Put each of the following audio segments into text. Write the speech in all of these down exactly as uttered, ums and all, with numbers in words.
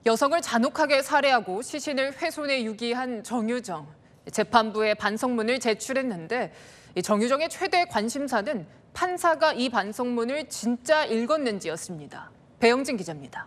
여성을 잔혹하게 살해하고 시신을 훼손해 유기한 정유정. 재판부에 반성문을 제출했는데 정유정의 최대 관심사는 판사가 이 반성문을 진짜 읽었는지였습니다. 배영진 기자입니다.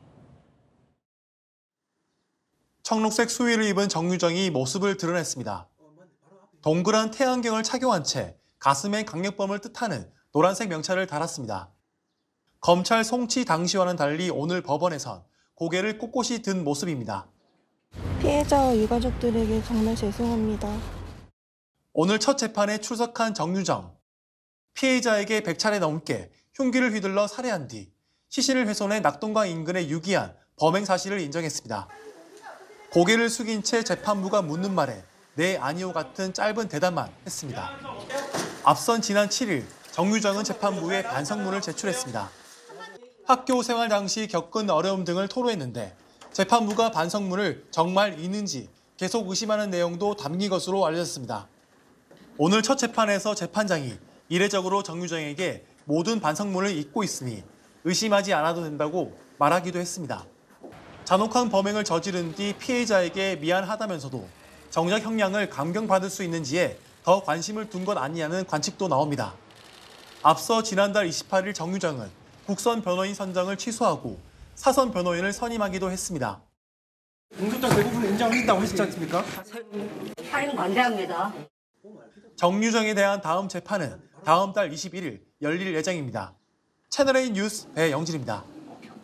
청록색 수의를 입은 정유정이 모습을 드러냈습니다. 동그란 태양경을 착용한 채 가슴에 강력범을 뜻하는 노란색 명찰을 달았습니다. 검찰 송치 당시와는 달리 오늘 법원에선 고개를 꼿꼿이 든 모습입니다. 피해자와 유가족들에게 정말 죄송합니다. 오늘 첫 재판에 출석한 정유정. 피해자에게 백 차례 넘게 흉기를 휘둘러 살해한 뒤 시신을 훼손해 낙동강 인근에 유기한 범행 사실을 인정했습니다. 고개를 숙인 채 재판부가 묻는 말에 네 아니오 같은 짧은 대답만 했습니다. 앞선 지난 칠 일 정유정은 재판부에 반성문을 제출했습니다. 학교 생활 당시 겪은 어려움 등을 토로했는데 재판부가 반성문을 정말 읽는지 계속 의심하는 내용도 담긴 것으로 알려졌습니다. 오늘 첫 재판에서 재판장이 이례적으로 정유정에게 모든 반성문을 읽고 있으니 의심하지 않아도 된다고 말하기도 했습니다. 잔혹한 범행을 저지른 뒤 피해자에게 미안하다면서도 정작 형량을 감경받을 수 있는지에 더 관심을 둔 것 아니냐는 관측도 나옵니다. 앞서 지난달 이십팔 일 정유정은 국선 변호인 선정을 취소하고 사선 변호인을 선임하기도 했습니다. 공소장 대부분 인정하신다고 하시지 않습니까? 사용 반대합니다. 정유정에 대한 다음 재판은 다음 달 이십일 일 열릴 예정입니다. 채널A 뉴스 배영진입니다.